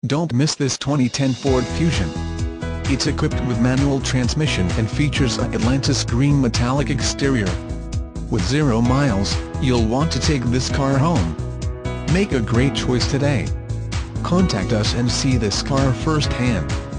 Don't miss this 2010 Ford Fusion. It's equipped with manual transmission and features a Atlantis green metallic exterior. With 0 miles, you'll want to take this car home. Make a great choice today. Contact us and see this car firsthand.